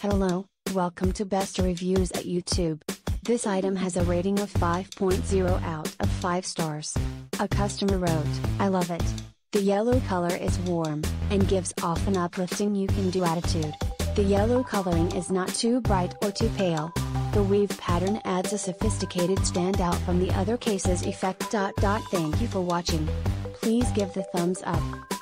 Hello, welcome to Best Reviews at YouTube. This item has a rating of 5.0 out of 5 stars. A customer wrote, "I love it. The yellow color is warm, and gives off an uplifting you can do attitude. The yellow coloring is not too bright or too pale. The weave pattern adds a sophisticated standout from the other cases effect. Thank you for watching. Please give the thumbs up.